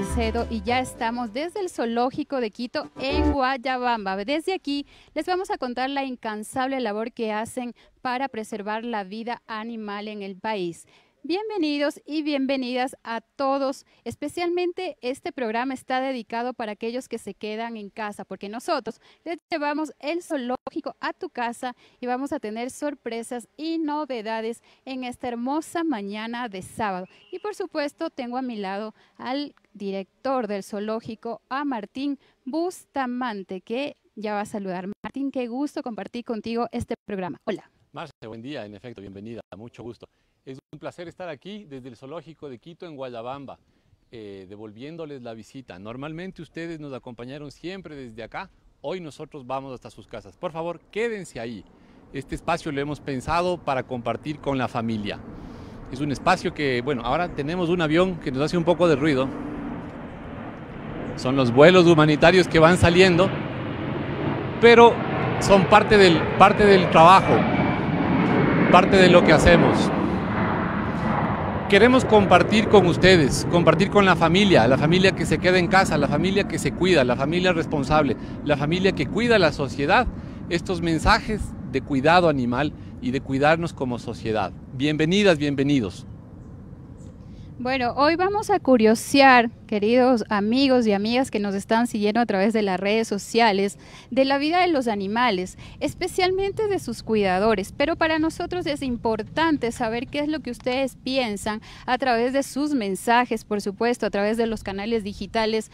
Caicedo y ya estamos desde el Zoológico de Quito en Guayabamba. Desde aquí les vamos a contar la incansable labor que hacen para preservar la vida animal en el país. Bienvenidos y bienvenidas a todos, especialmente este programa está dedicado para aquellos que se quedan en casa, porque nosotros les llevamos el zoológico a tu casa y vamos a tener sorpresas y novedades en esta hermosa mañana de sábado. Y por supuesto tengo a mi lado al director del zoológico, a Martín Bustamante, que ya va a saludar. Martín, qué gusto compartir contigo este programa. Hola. Marce, buen día, en efecto, bienvenida, mucho gusto. Es un placer estar aquí desde el Zoológico de Quito en Guayabamba, devolviéndoles la visita. Normalmente ustedes nos acompañaron siempre desde acá, hoy nosotros vamos hasta sus casas. Por favor, quédense ahí. Este espacio lo hemos pensado para compartir con la familia. Es un espacio que, bueno, ahora tenemos un avión que nos hace un poco de ruido. Son los vuelos humanitarios que van saliendo, pero son parte del trabajo, parte de lo que hacemos. Queremos compartir con ustedes, compartir con la familia que se queda en casa, la familia que se cuida, la familia responsable, la familia que cuida la sociedad, estos mensajes de cuidado animal y de cuidarnos como sociedad. Bienvenidas, bienvenidos. Bueno, hoy vamos a curiosear, queridos amigos y amigas que nos están siguiendo a través de las redes sociales, de la vida de los animales, especialmente de sus cuidadores. Pero para nosotros es importante saber qué es lo que ustedes piensan a través de sus mensajes, por supuesto, a través de los canales digitales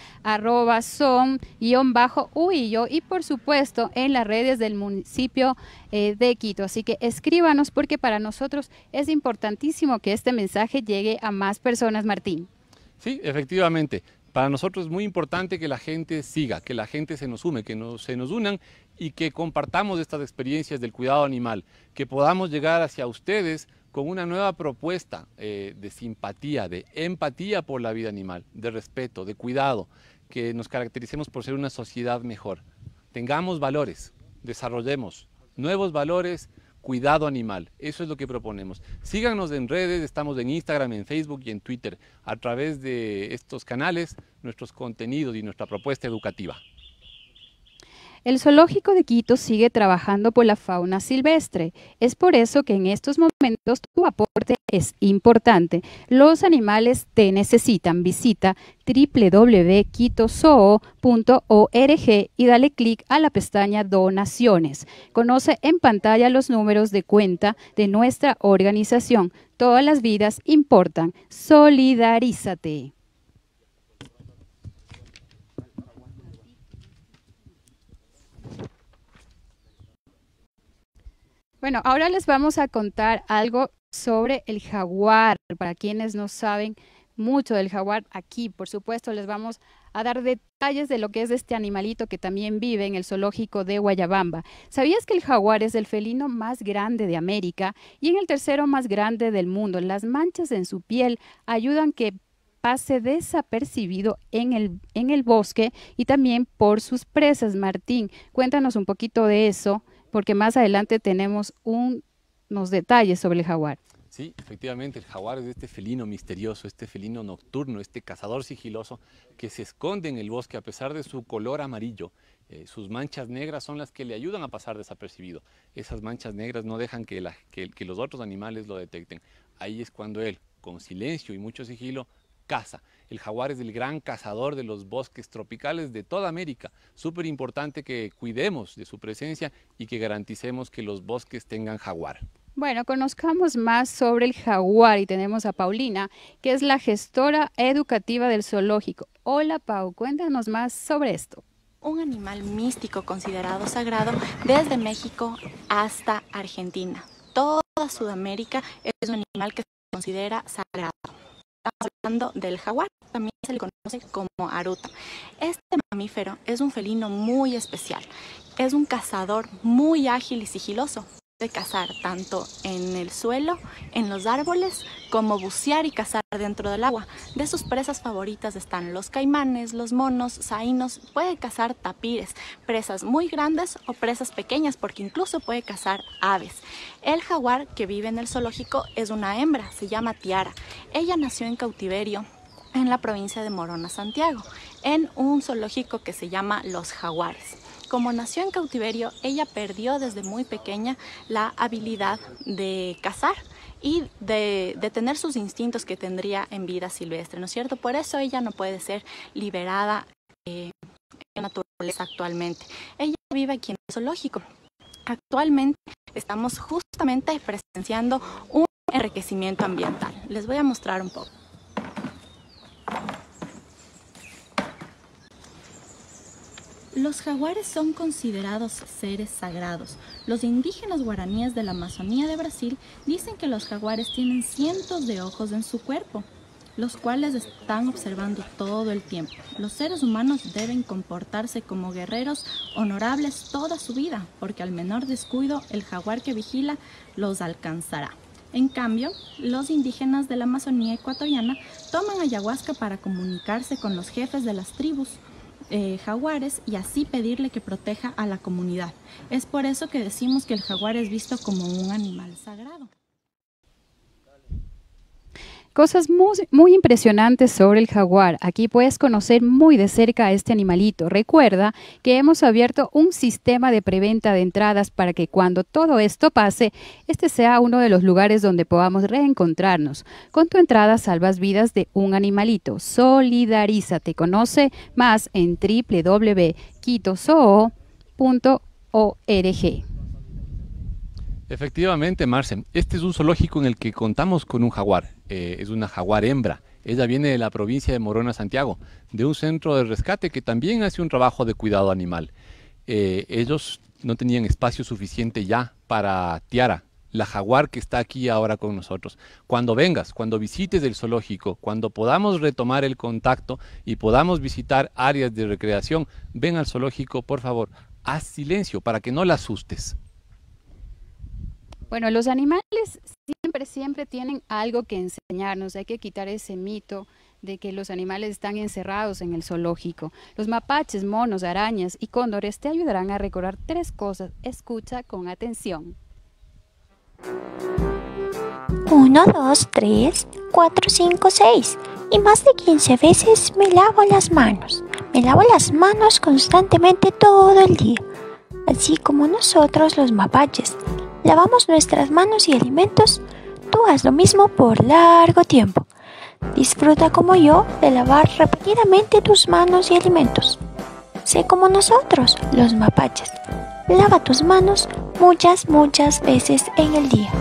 @son_uillo y por supuesto en las redes del municipio de Quito. Así que escríbanos porque para nosotros es importantísimo que este mensaje llegue a más personas, Martín. Sí, efectivamente. Para nosotros es muy importante que la gente siga, que la gente se nos sume, se nos unan y que compartamos estas experiencias del cuidado animal, que podamos llegar hacia ustedes con una nueva propuesta de simpatía, de empatía por la vida animal, de respeto, de cuidado, que nos caractericemos por ser una sociedad mejor. Tengamos valores, desarrollemos nuevos valores, cuidado animal, eso es lo que proponemos. Síganos en redes, estamos en Instagram, en Facebook y en Twitter. A través de estos canales, nuestros contenidos y nuestra propuesta educativa. El Zoológico de Quito sigue trabajando por la fauna silvestre. Es por eso que en estos momentos tu aporte es importante. Los animales te necesitan. Visita www.quitozoo.org y dale clic a la pestaña Donaciones. Conoce en pantalla los números de cuenta de nuestra organización. Todas las vidas importan. Solidarízate. Bueno, ahora les vamos a contar algo sobre el jaguar. Para quienes no saben mucho del jaguar, aquí, por supuesto, les vamos a dar detalles de lo que es este animalito que también vive en el zoológico de Guayabamba. ¿Sabías que el jaguar es el felino más grande de América y en el tercero más grande del mundo? Las manchas en su piel ayudan que pase desapercibido en el bosque y también por sus presas. Martín, cuéntanos un poquito de eso, porque más adelante tenemos unos detalles sobre el jaguar. Sí, efectivamente, el jaguar es este felino misterioso, este felino nocturno, este cazador sigiloso que se esconde en el bosque a pesar de su color amarillo. Sus manchas negras son las que le ayudan a pasar desapercibido. Esas manchas negras no dejan que los otros animales lo detecten. Ahí es cuando él, con silencio y mucho sigilo, caza. El jaguar es el gran cazador de los bosques tropicales de toda América. Súper importante que cuidemos de su presencia y que garanticemos que los bosques tengan jaguar. Bueno, conozcamos más sobre el jaguar y tenemos a Paulina, que es la gestora educativa del zoológico. Hola Pau, cuéntanos más sobre esto. Un animal místico considerado sagrado desde México hasta Argentina. Toda Sudamérica es un animal que se considera sagrado. Estamos hablando del jaguar, también se le conoce como aruta. Este mamífero es un felino muy especial. Es un cazador muy ágil y sigiloso. Puede cazar tanto en el suelo, en los árboles, como bucear y cazar dentro del agua. De sus presas favoritas están los caimanes, los monos, saínos. Puede cazar tapires, presas muy grandes o presas pequeñas, porque incluso puede cazar aves. El jaguar que vive en el zoológico es una hembra, se llama Tiara. Ella nació en cautiverio en la provincia de Morona, Santiago, en un zoológico que se llama Los Jaguares. Como nació en cautiverio, ella perdió desde muy pequeña la habilidad de cazar y de tener sus instintos que tendría en vida silvestre, ¿no es cierto? Por eso ella no puede ser liberada en la naturaleza actualmente. Ella vive aquí en el zoológico. Actualmente estamos justamente presenciando un enriquecimiento ambiental. Les voy a mostrar un poco. Los jaguares son considerados seres sagrados. Los indígenas guaraníes de la Amazonía de Brasil dicen que los jaguares tienen cientos de ojos en su cuerpo, los cuales están observando todo el tiempo. Los seres humanos deben comportarse como guerreros honorables toda su vida, porque al menor descuido el jaguar que vigila los alcanzará. En cambio, los indígenas de la Amazonía ecuatoriana toman ayahuasca para comunicarse con los jefes de las tribus jaguares y así pedirle que proteja a la comunidad. Es por eso que decimos que el jaguar es visto como un animal sagrado. Cosas muy impresionantes sobre el jaguar. Aquí puedes conocer muy de cerca a este animalito. Recuerda que hemos abierto un sistema de preventa de entradas para que cuando todo esto pase, este sea uno de los lugares donde podamos reencontrarnos. Con tu entrada salvas vidas de un animalito. Solidarízate. Conoce más en www.quitozoo.org. Efectivamente, Marce, este es un zoológico en el que contamos con un jaguar. Es una jaguar hembra. Ella viene de la provincia de Morona, Santiago, de un centro de rescate que también hace un trabajo de cuidado animal. Ellos no tenían espacio suficiente ya para Tiara, la jaguar que está aquí ahora con nosotros. Cuando vengas, cuando visites el zoológico, cuando podamos retomar el contacto y podamos visitar áreas de recreación, ven al zoológico, por favor, haz silencio para que no la asustes. Bueno, los animales siempre tienen algo que enseñarnos. Hay que quitar ese mito de que los animales están encerrados en el zoológico. Los mapaches, monos, arañas y cóndores te ayudarán a recordar 3 cosas. Escucha con atención. 1, 2, 3, 4, 5, 6 y más de 15 veces me lavo las manos. Me lavo las manos constantemente todo el día, así como nosotros los mapaches. Lavamos nuestras manos y alimentos. Tú haz lo mismo por largo tiempo. Disfruta como yo de lavar repetidamente tus manos y alimentos. Sé como nosotros, los mapaches. Lava tus manos muchas veces en el día.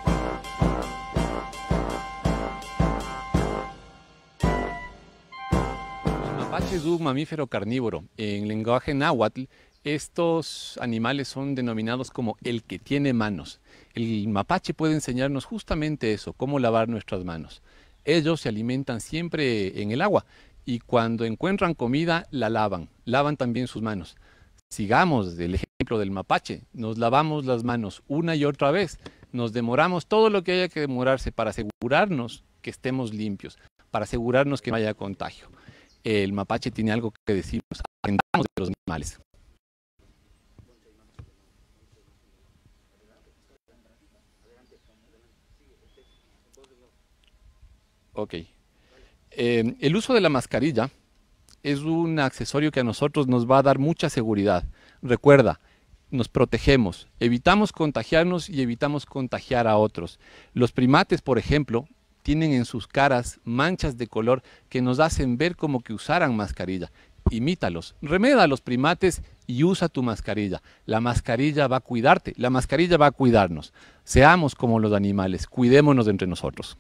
El mapache es un mamífero carnívoro. En lenguaje náhuatl, estos animales son denominados como el que tiene manos. El mapache puede enseñarnos justamente eso, cómo lavar nuestras manos. Ellos se alimentan siempre en el agua y cuando encuentran comida la lavan también sus manos. Sigamos el ejemplo del mapache, nos lavamos las manos una y otra vez, nos demoramos todo lo que haya que demorarse para asegurarnos que estemos limpios, para asegurarnos que no haya contagio. El mapache tiene algo que decirnos, aprendamos de los animales. Ok. El uso de la mascarilla es un accesorio que a nosotros nos va a dar mucha seguridad. Recuerda, nos protegemos, evitamos contagiarnos y evitamos contagiar a otros. Los primates, por ejemplo, tienen en sus caras manchas de color que nos hacen ver como que usaran mascarilla. Imítalos, remeda a los primates y usa tu mascarilla. La mascarilla va a cuidarte, la mascarilla va a cuidarnos. Seamos como los animales, cuidémonos entre nosotros.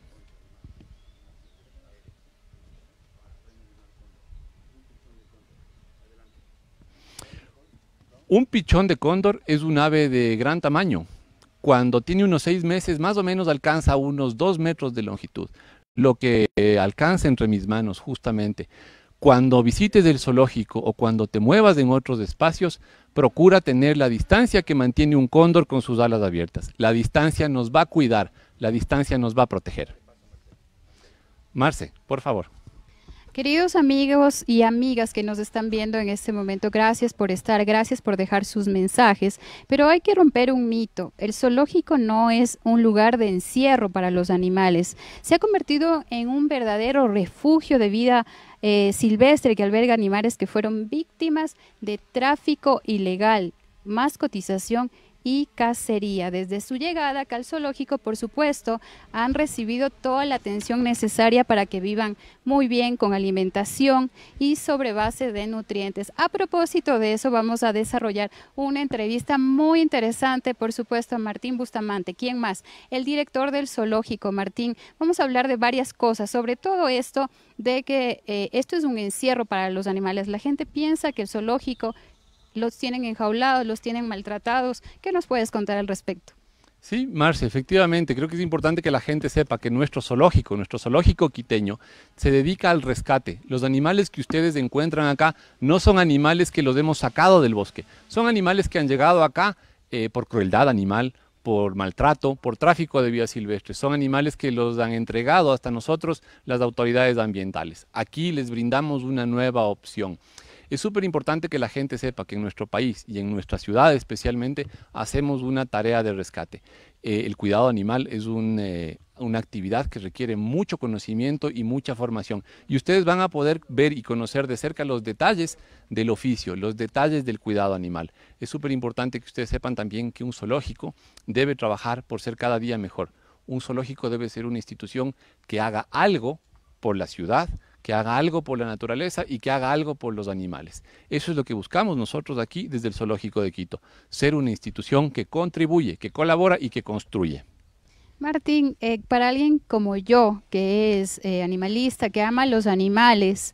Un pichón de cóndor es un ave de gran tamaño. Cuando tiene unos 6 meses, más o menos alcanza unos 2 metros de longitud, lo que alcanza entre mis manos justamente. Cuando visites el zoológico o cuando te muevas en otros espacios, procura tener la distancia que mantiene un cóndor con sus alas abiertas. La distancia nos va a cuidar, la distancia nos va a proteger. Marce, por favor. Queridos amigos y amigas que nos están viendo en este momento, gracias por estar, gracias por dejar sus mensajes, pero hay que romper un mito. El zoológico no es un lugar de encierro para los animales. Se ha convertido en un verdadero refugio de vida silvestre que alberga animales que fueron víctimas de tráfico ilegal, mascotización y cacería. Desde su llegada acá al zoológico, por supuesto, han recibido toda la atención necesaria para que vivan muy bien con alimentación y sobre base de nutrientes. A propósito de eso, vamos a desarrollar una entrevista muy interesante, por supuesto, a Martín Bustamante. ¿Quién más? El director del zoológico. Martín, vamos a hablar de varias cosas, sobre todo esto de que esto es un encierro para los animales. La gente piensa que el zoológico los tienen enjaulados, los tienen maltratados. ¿Qué nos puedes contar al respecto? Sí, Marce, efectivamente, creo que es importante que la gente sepa que nuestro zoológico quiteño, se dedica al rescate. Los animales que ustedes encuentran acá no son animales que los hemos sacado del bosque, son animales que han llegado acá por crueldad animal, por maltrato, por tráfico de vida silvestre. Son animales que los han entregado hasta nosotros las autoridades ambientales. Aquí les brindamos una nueva opción. Es súper importante que la gente sepa que en nuestro país y en nuestra ciudad especialmente hacemos una tarea de rescate. El cuidado animal es una actividad que requiere mucho conocimiento y mucha formación. Y ustedes van a poder ver y conocer de cerca los detalles del oficio, los detalles del cuidado animal. Es súper importante que ustedes sepan también que un zoológico debe trabajar por ser cada día mejor. Un zoológico debe ser una institución que haga algo por la ciudad, que haga algo por la naturaleza y que haga algo por los animales. Eso es lo que buscamos nosotros aquí desde el Zoológico de Quito, ser una institución que contribuye, que colabora y que construye. Martín, para alguien como yo, que es animalista, que ama a los animales,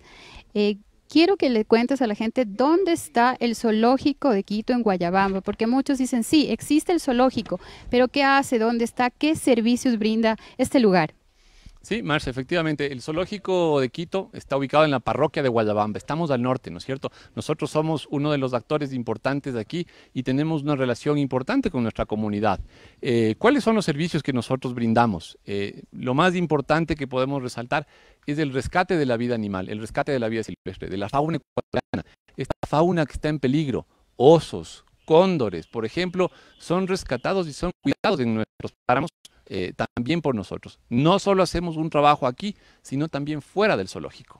quiero que le cuentes a la gente dónde está el Zoológico de Quito en Guayabamba, porque muchos dicen, sí, existe el zoológico, pero ¿qué hace? ¿Dónde está? ¿Qué servicios brinda este lugar? Sí, Marcia, efectivamente, el Zoológico de Quito está ubicado en la parroquia de Guayabamba. Estamos al norte, ¿no es cierto? Nosotros somos uno de los actores importantes de aquí y tenemos una relación importante con nuestra comunidad. ¿Cuáles son los servicios que nosotros brindamos? Lo más importante que podemos resaltar es el rescate de la vida animal, el rescate de la vida silvestre, de la fauna ecuatoriana. Esta fauna que está en peligro, osos, cóndores, por ejemplo, son rescatados y son cuidados en nuestros páramos. También por nosotros. No solo hacemos un trabajo aquí, sino también fuera del zoológico.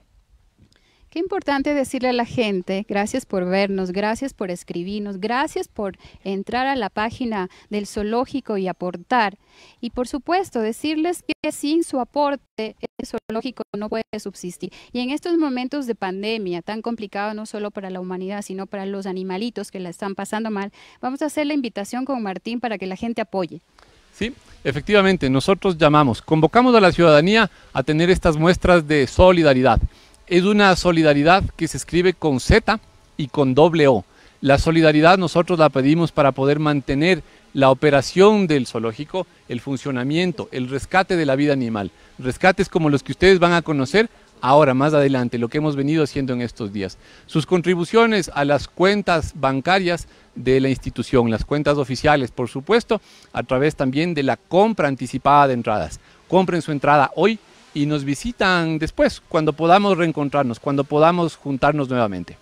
Qué importante decirle a la gente, gracias por vernos, gracias por escribirnos, gracias por entrar a la página del zoológico y aportar. Y por supuesto, decirles que sin su aporte, el zoológico no puede subsistir. Y en estos momentos de pandemia tan complicado, no solo para la humanidad, sino para los animalitos que la están pasando mal, vamos a hacer la invitación con Martín para que la gente apoye. Sí, efectivamente, nosotros convocamos a la ciudadanía a tener estas muestras de solidaridad. Es una solidaridad que se escribe con Z y con doble O. La solidaridad nosotros la pedimos para poder mantener la operación del zoológico, el funcionamiento, el rescate de la vida animal. Rescates como los que ustedes van a conocer ahora, más adelante, lo que hemos venido haciendo en estos días. Sus contribuciones a las cuentas bancarias de la institución, las cuentas oficiales, por supuesto, a través también de la compra anticipada de entradas. Compren su entrada hoy y nos visitan después, cuando podamos reencontrarnos, cuando podamos juntarnos nuevamente.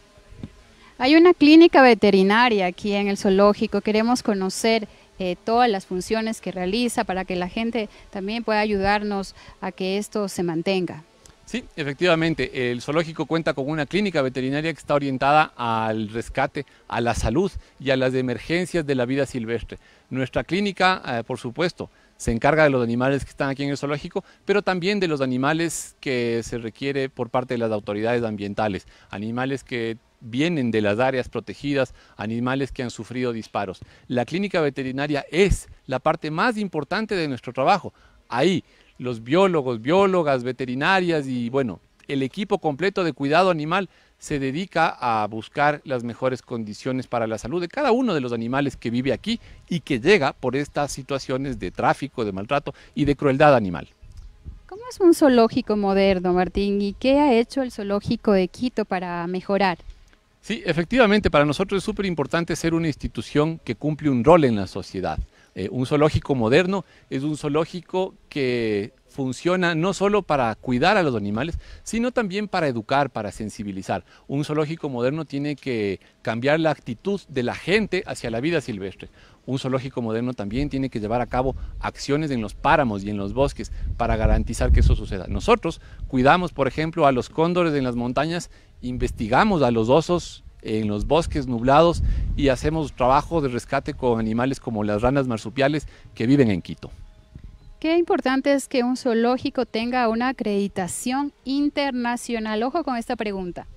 Hay una clínica veterinaria aquí en el zoológico, queremos conocer todas las funciones que realiza para que la gente también pueda ayudarnos a que esto se mantenga. Sí, efectivamente, el zoológico cuenta con una clínica veterinaria que está orientada al rescate, a la salud y a las emergencias de la vida silvestre. Nuestra clínica, por supuesto, se encarga de los animales que están aquí en el zoológico, pero también de los animales que se requiere por parte de las autoridades ambientales, animales que vienen de las áreas protegidas, animales que han sufrido disparos. La clínica veterinaria es la parte más importante de nuestro trabajo. Ahí los biólogos, biólogas, veterinarias y bueno, el equipo completo de cuidado animal se dedica a buscar las mejores condiciones para la salud de cada uno de los animales que vive aquí y que llega por estas situaciones de tráfico, de maltrato y de crueldad animal. ¿Cómo es un zoológico moderno, Martín? ¿Y qué ha hecho el Zoológico de Quito para mejorar? Sí, efectivamente, para nosotros es súper importante ser una institución que cumple un rol en la sociedad. Un zoológico moderno es un zoológico que funciona no solo para cuidar a los animales, sino también para educar, para sensibilizar. Un zoológico moderno tiene que cambiar la actitud de la gente hacia la vida silvestre. Un zoológico moderno también tiene que llevar a cabo acciones en los páramos y en los bosques para garantizar que eso suceda. Nosotros cuidamos, por ejemplo, a los cóndores en las montañas, investigamos a los osos en los bosques nublados y hacemos trabajo de rescate con animales como las ranas marsupiales que viven en Quito. Qué importante es que un zoológico tenga una acreditación internacional. Ojo con esta pregunta.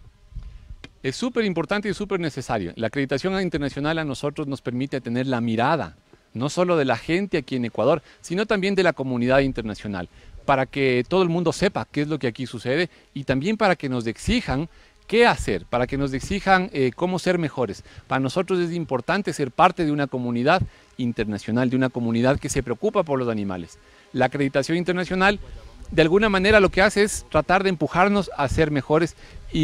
Es súper importante y súper necesario. La acreditación internacional a nosotros nos permite tener la mirada, no solo de la gente aquí en Ecuador, sino también de la comunidad internacional, para que todo el mundo sepa qué es lo que aquí sucede y también para que nos exijan qué hacer, para que nos exijan cómo ser mejores. Para nosotros es importante ser parte de una comunidad internacional, de una comunidad que se preocupa por los animales. La acreditación internacional, de alguna manera, lo que hace es tratar de empujarnos a ser mejores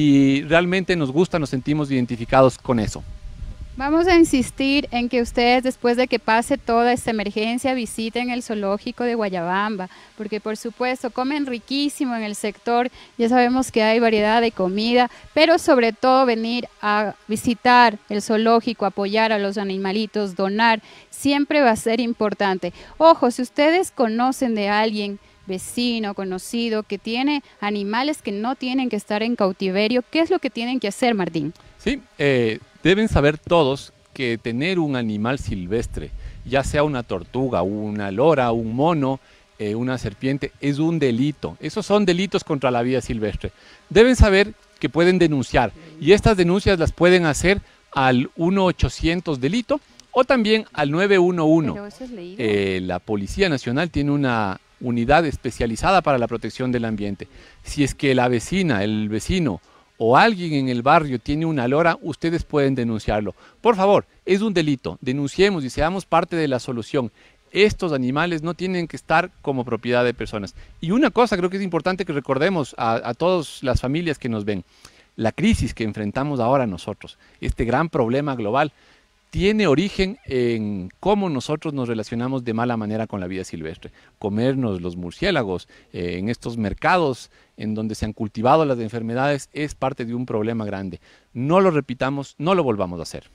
y realmente nos gusta, nos sentimos identificados con eso. Vamos a insistir en que ustedes, después de que pase toda esta emergencia, visiten el zoológico de Guayabamba, porque por supuesto comen riquísimo en el sector, ya sabemos que hay variedad de comida, pero sobre todo venir a visitar el zoológico, apoyar a los animalitos, donar, siempre va a ser importante. Ojo, si ustedes conocen de alguien, vecino, conocido, que tiene animales que no tienen que estar en cautiverio, ¿qué es lo que tienen que hacer, Martín? Sí, deben saber todos que tener un animal silvestre, ya sea una tortuga, una lora, un mono, una serpiente, es un delito. Esos son delitos contra la vida silvestre. Deben saber que pueden denunciar y estas denuncias las pueden hacer al 1-800 delito o también al 911. Pero eso es leído. La Policía Nacional tiene una unidad especializada para la protección del ambiente. Si es que la vecina, el vecino o alguien en el barrio tiene una lora, ustedes pueden denunciarlo. Por favor, es un delito, denunciemos y seamos parte de la solución. Estos animales no tienen que estar como propiedad de personas. Y una cosa creo que es importante que recordemos a todas las familias que nos ven. La crisis que enfrentamos ahora nosotros, este gran problema global, tiene origen en cómo nosotros nos relacionamos de mala manera con la vida silvestre. Comernos los murciélagos en estos mercados en donde se han cultivado las enfermedades es parte de un problema grande. No lo repitamos, no lo volvamos a hacer.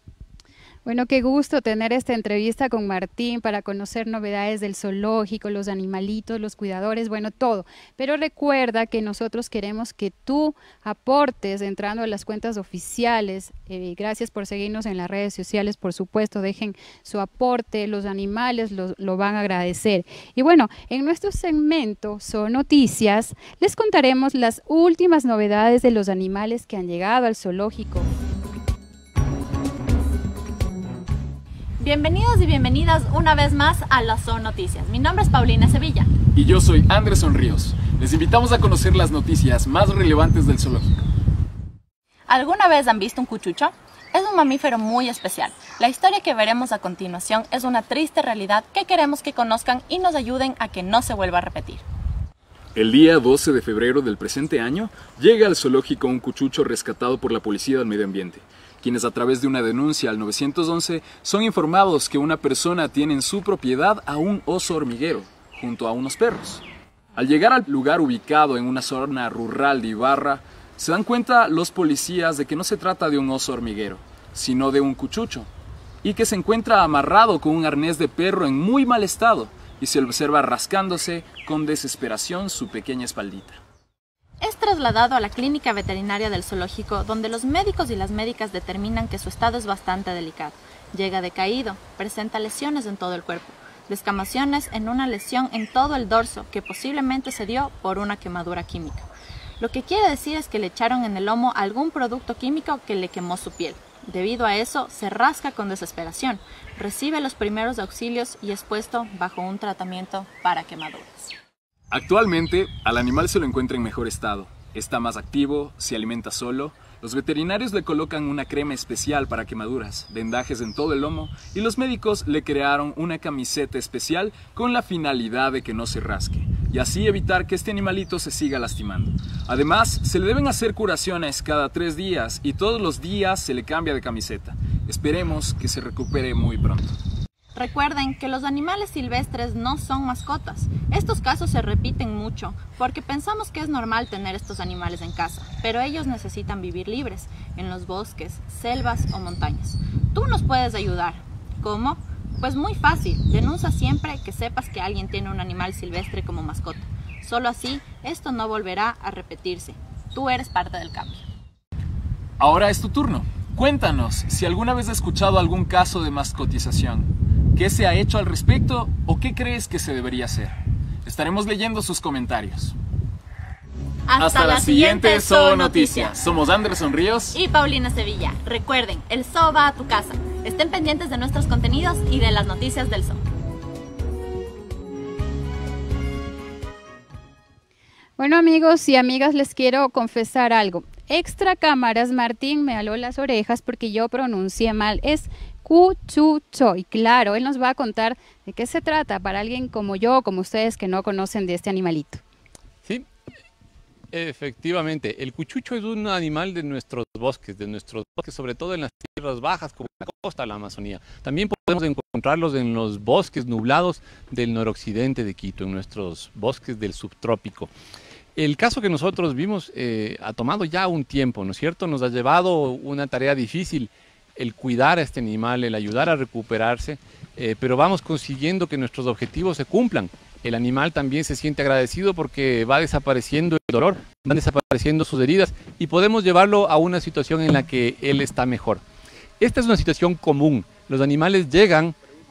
Bueno, qué gusto tener esta entrevista con Martín para conocer novedades del zoológico, los animalitos, los cuidadores, bueno, todo. Pero recuerda que nosotros queremos que tú aportes entrando a las cuentas oficiales. Gracias por seguirnos en las redes sociales, por supuesto, dejen su aporte, los animales lo van a agradecer. Y bueno, en nuestro segmento Son Noticias, les contaremos las últimas novedades de los animales que han llegado al zoológico. Bienvenidos y bienvenidas una vez más a las Son Noticias. Mi nombre es Paulina Sevilla. Y yo soy Anderson Ríos. Les invitamos a conocer las noticias más relevantes del zoológico. ¿Alguna vez han visto un cuchucho? Es un mamífero muy especial. La historia que veremos a continuación es una triste realidad que queremos que conozcan y nos ayuden a que no se vuelva a repetir. El día 12 de febrero del presente año llega al zoológico un cuchucho rescatado por la Policía del Medio Ambiente, quienes a través de una denuncia al 911 son informados que una persona tiene en su propiedad a un oso hormiguero, junto a unos perros. Al llegar al lugar ubicado en una zona rural de Ibarra, se dan cuenta los policías de que no se trata de un oso hormiguero, sino de un cuchucho, y que se encuentra amarrado con un arnés de perro en muy mal estado, y se observa rascándose con desesperación su pequeña espaldita. Es trasladado a la clínica veterinaria del zoológico, donde los médicos y las médicas determinan que su estado es bastante delicado. Llega decaído, presenta lesiones en todo el cuerpo, descamaciones en una lesión en todo el dorso que posiblemente se dio por una quemadura química. Lo que quiere decir es que le echaron en el lomo algún producto químico que le quemó su piel. Debido a eso, se rasca con desesperación, recibe los primeros auxilios y es puesto bajo un tratamiento para quemaduras. Actualmente, al animal se lo encuentra en mejor estado. Está más activo, se alimenta solo. Los veterinarios le colocan una crema especial para quemaduras, vendajes en todo el lomo y los médicos le crearon una camiseta especial con la finalidad de que no se rasque y así evitar que este animalito se siga lastimando. Además, se le deben hacer curaciones cada 3 días y todos los días se le cambia de camiseta. Esperemos que se recupere muy pronto. Recuerden que los animales silvestres no son mascotas. Estos casos se repiten mucho porque pensamos que es normal tener estos animales en casa, pero ellos necesitan vivir libres en los bosques, selvas o montañas. Tú nos puedes ayudar. ¿Cómo? Pues muy fácil. Denuncia siempre que sepas que alguien tiene un animal silvestre como mascota. Solo así, esto no volverá a repetirse. Tú eres parte del cambio. Ahora es tu turno. Cuéntanos si alguna vez has escuchado algún caso de mascotización. ¿Qué se ha hecho al respecto o qué crees que se debería hacer? Estaremos leyendo sus comentarios. Hasta la siguiente Zoo Noticias. Somos Anderson Ríos y Paulina Sevilla. Recuerden, el zoo va a tu casa. Estén pendientes de nuestros contenidos y de las noticias del zoo. Bueno, amigos y amigas, les quiero confesar algo. Extra cámaras, Martín me aló las orejas porque yo pronuncié mal. Es cuchucho. Y claro, él nos va a contar de qué se trata para alguien como yo, como ustedes que no conocen de este animalito. Sí, efectivamente. El cuchucho es un animal de nuestros bosques, sobre todo en las tierras bajas, como la costa, la Amazonía. También podemos encontrarlos en los bosques nublados del noroccidente de Quito, en nuestros bosques del subtrópico. El caso que nosotros vimos ha tomado ya un tiempo, ¿no es cierto? Nos ha llevado una tarea difícil el cuidar a este animal, el ayudar a recuperarse, pero vamos consiguiendo que nuestros objetivos se cumplan. El animal también se siente agradecido porque va desapareciendo el dolor, van desapareciendo sus heridas y podemos llevarlo a una situación en la que él está mejor. Esta es una situación común. Los animales llegan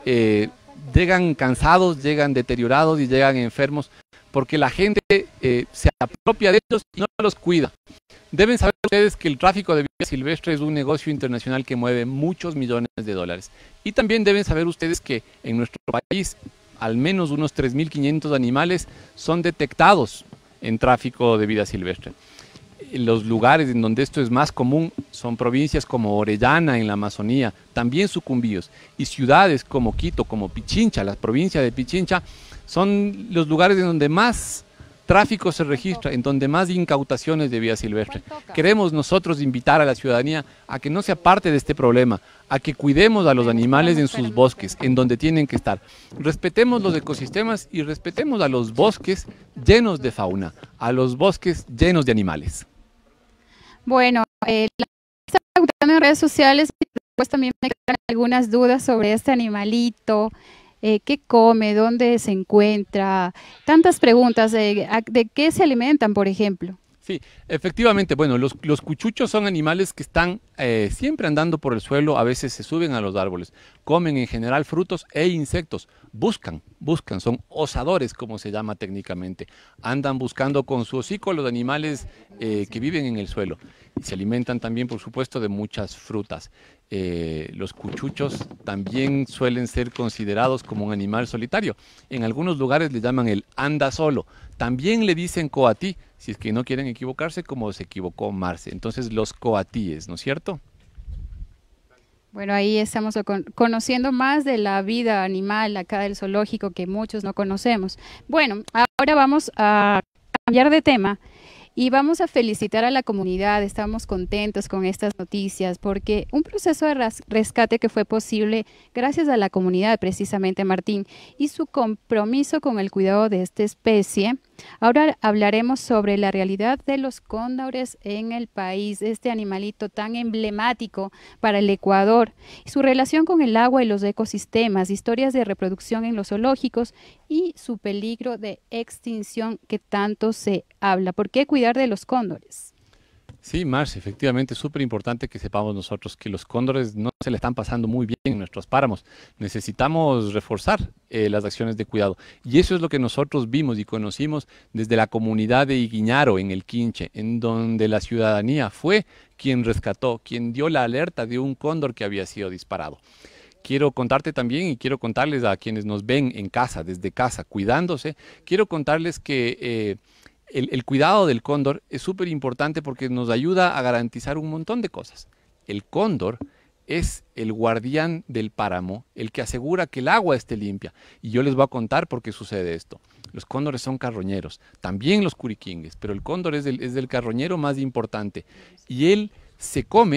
cansados, llegan deteriorados y llegan enfermos porque la gente se apropia de ellos y no los cuida. Deben saber ustedes que el tráfico de vida silvestre es un negocio internacional que mueve muchos millones de dólares. Y también deben saber ustedes que en nuestro país al menos unos 3.500 animales son detectados en tráfico de vida silvestre. Los lugares en donde esto es más común son provincias como Orellana en la Amazonía, también Sucumbíos, y ciudades como Quito, como Pichincha, la provincia de Pichincha, son los lugares en donde más tráfico se registra, en donde más incautaciones de vida silvestre. Queremos nosotros invitar a la ciudadanía a que no se aparte de este problema, a que cuidemos a los animales en sus bosques, en donde tienen que estar. Respetemos los ecosistemas y respetemos a los bosques llenos de fauna, a los bosques llenos de animales. Bueno, está preguntando en redes sociales y después también me quedan algunas dudas sobre este animalito. ¿Qué come? ¿Dónde se encuentra? Tantas preguntas. ¿De qué se alimentan, por ejemplo? Sí, efectivamente, bueno, los cuchuchos son animales que están siempre andando por el suelo, a veces se suben a los árboles, comen en general frutos e insectos, buscan, son osadores como se llama técnicamente, andan buscando con su hocico los animales que viven en el suelo y se alimentan también por supuesto de muchas frutas. Los cuchuchos también suelen ser considerados como un animal solitario, en algunos lugares le llaman el anda solo, también le dicen coatí, si es que no quieren equivocarse como se equivocó Marce, entonces los coatíes, ¿no es cierto? Bueno, ahí estamos conociendo más de la vida animal acá del zoológico que muchos no conocemos. Bueno, ahora vamos a cambiar de tema y vamos a felicitar a la comunidad. Estamos contentos con estas noticias porque un proceso de rescate que fue posible gracias a la comunidad, precisamente Martín, y su compromiso con el cuidado de esta especie. Ahora hablaremos sobre la realidad de los cóndores en el país, este animalito tan emblemático para el Ecuador, su relación con el agua y los ecosistemas, historias de reproducción en los zoológicos y su peligro de extinción que tanto se habla. ¿Por qué cuidar de los cóndores? Sí, Marce, efectivamente es súper importante que sepamos nosotros que los cóndores no se le están pasando muy bien en nuestros páramos. Necesitamos reforzar las acciones de cuidado. Y eso es lo que nosotros vimos y conocimos desde la comunidad de Iguiñaro, en el Quinche, en donde la ciudadanía fue quien rescató, quien dio la alerta de un cóndor que había sido disparado. Quiero contarte también y quiero contarles a quienes nos ven en casa, desde casa, cuidándose, quiero contarles que el cuidado del cóndor es súper importante porque nos ayuda a garantizar un montón de cosas. El cóndor es el guardián del páramo, el que asegura que el agua esté limpia. Y yo les voy a contar por qué sucede esto. Los cóndores son carroñeros, también los curiquingues, pero el cóndor es el carroñero más importante. Y él se come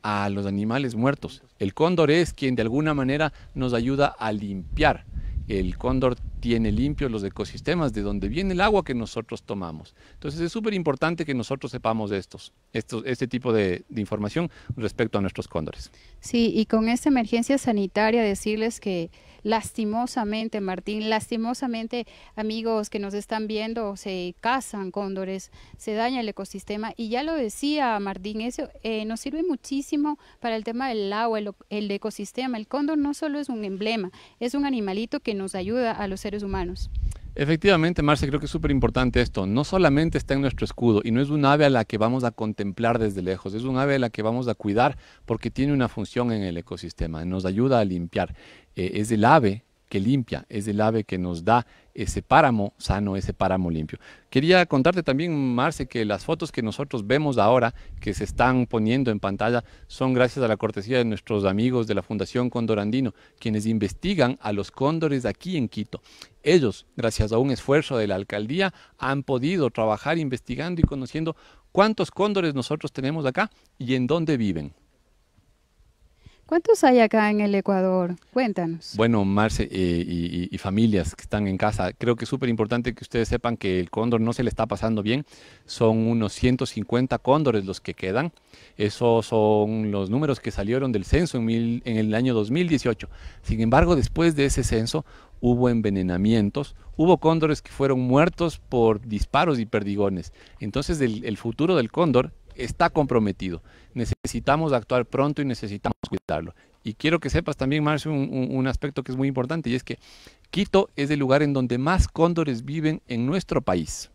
a los animales muertos. El cóndor es quien de alguna manera nos ayuda a limpiar. El cóndor tiene limpios los ecosistemas de donde viene el agua que nosotros tomamos. Entonces es súper importante que nosotros sepamos este tipo de información respecto a nuestros cóndores. Sí, y con esta emergencia sanitaria decirles que lastimosamente, Martín, lastimosamente, amigos que nos están viendo, se cazan cóndores, se daña el ecosistema y ya lo decía Martín, eso nos sirve muchísimo para el tema del agua, el ecosistema. El cóndor no solo es un emblema, es un animalito que nos ayuda a los seres humanos. Efectivamente, Marce, creo que es súper importante esto. No solamente está en nuestro escudo y no es un ave a la que vamos a contemplar desde lejos, es un ave a la que vamos a cuidar porque tiene una función en el ecosistema, nos ayuda a limpiar. Es el ave que limpia, es el ave que nos da ese páramo sano, ese páramo limpio. Quería contarte también, Marce, que las fotos que nosotros vemos ahora, que se están poniendo en pantalla, son gracias a la cortesía de nuestros amigos de la Fundación Cóndor Andino, quienes investigan a los cóndores aquí en Quito. Ellos, gracias a un esfuerzo de la alcaldía, han podido trabajar investigando y conociendo cuántos cóndores nosotros tenemos acá y en dónde viven. ¿Cuántos hay acá en el Ecuador? Cuéntanos. Bueno, Marce y familias que están en casa, creo que es súper importante que ustedes sepan que el cóndor no se le está pasando bien. Son unos 150 cóndores los que quedan. Esos son los números que salieron del censo en el año 2018. Sin embargo, después de ese censo hubo envenenamientos, hubo cóndores que fueron muertos por disparos y perdigones. Entonces el futuro del cóndor está comprometido. Necesitamos actuar pronto y necesitamos cuidarlo. Y quiero que sepas también, Marcio, un aspecto que es muy importante, y es que Quito es el lugar en donde más cóndores viven en nuestro país.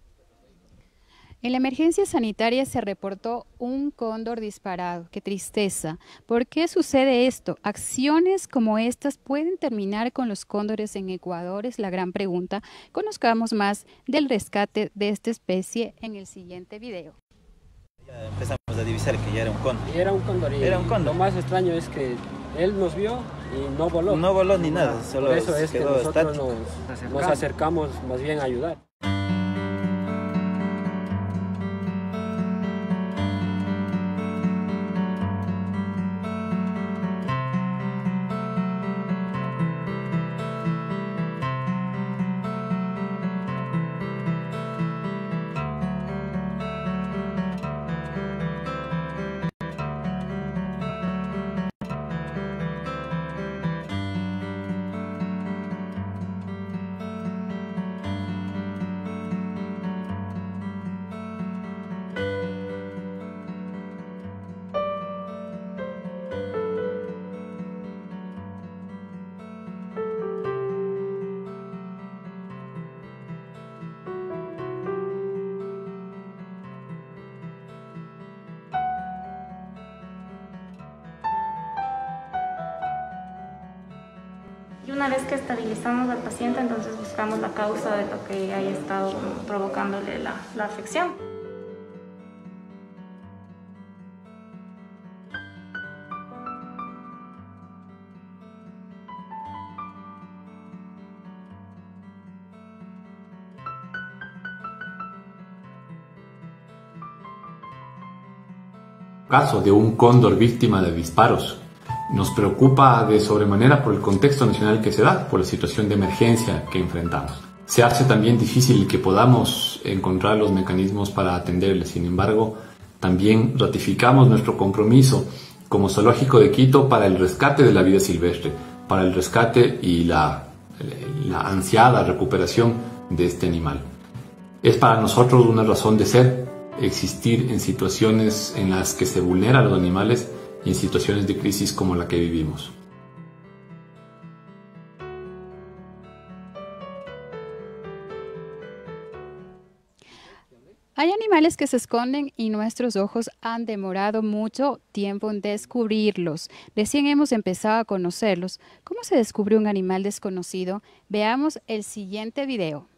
En la emergencia sanitaria se reportó un cóndor disparado. ¡Qué tristeza! ¿Por qué sucede esto? ¿Acciones como estas pueden terminar con los cóndores en Ecuador? Es la gran pregunta. Conozcamos más del rescate de esta especie en el siguiente video. Ya empezamos a divisar que ya era un cóndor. Era un cóndor. Era un cóndor. Lo más extraño es que él nos vio y no voló. No voló ni nada, solo por eso es que quedó nosotros estático. nos acercamos más bien a ayudar. Y una vez que estabilizamos al paciente, entonces buscamos la causa de lo que haya estado provocándole la afección. Caso de un cóndor víctima de disparos. Nos preocupa de sobremanera por el contexto nacional que se da, por la situación de emergencia que enfrentamos. Se hace también difícil que podamos encontrar los mecanismos para atenderle. Sin embargo, también ratificamos nuestro compromiso como Zoológico de Quito para el rescate de la vida silvestre, para el rescate y la ansiada recuperación de este animal. Es para nosotros una razón de ser existir en situaciones en las que se vulneran a los animales y en situaciones de crisis como la que vivimos. Hay animales que se esconden y nuestros ojos han demorado mucho tiempo en descubrirlos. Recién hemos empezado a conocerlos. ¿Cómo se descubre un animal desconocido? Veamos el siguiente video.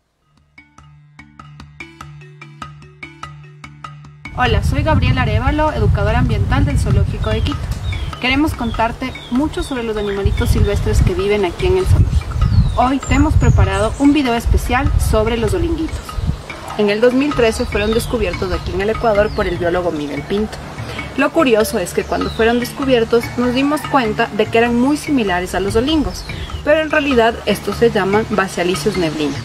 Hola, soy Gabriela Arévalo, educadora ambiental del Zoológico de Quito. Queremos contarte mucho sobre los animalitos silvestres que viven aquí en el zoológico. Hoy te hemos preparado un video especial sobre los olinguitos. En el 2013 fueron descubiertos aquí en el Ecuador por el biólogo Miguel Pinto. Lo curioso es que cuando fueron descubiertos nos dimos cuenta de que eran muy similares a los olingos, pero en realidad estos se llaman Basialicius neblina.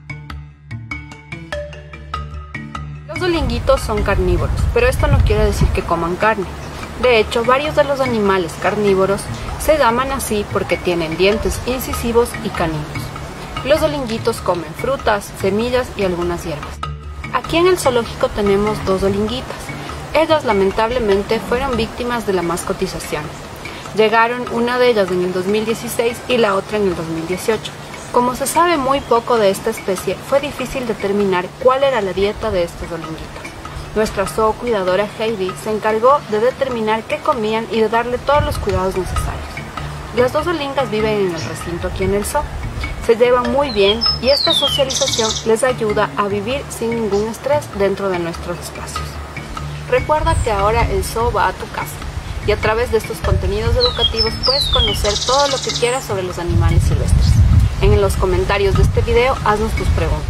Los olinguitos son carnívoros, pero esto no quiere decir que coman carne. De hecho, varios de los animales carnívoros se llaman así porque tienen dientes incisivos y caninos. Los olinguitos comen frutas, semillas y algunas hierbas. Aquí en el zoológico tenemos dos olinguitas. Ellas lamentablemente fueron víctimas de la mascotización. Llegaron una de ellas en el 2016 y la otra en el 2018. Como se sabe muy poco de esta especie, fue difícil determinar cuál era la dieta de estos olinguitos. Nuestra zoocuidadora Heidi se encargó de determinar qué comían y de darle todos los cuidados necesarios. Las dos olingas viven en el recinto aquí en el zoo. Se llevan muy bien y esta socialización les ayuda a vivir sin ningún estrés dentro de nuestros espacios. Recuerda que ahora el zoo va a tu casa y a través de estos contenidos educativos puedes conocer todo lo que quieras sobre los animales silvestres. En los comentarios de este video haznos tus preguntas.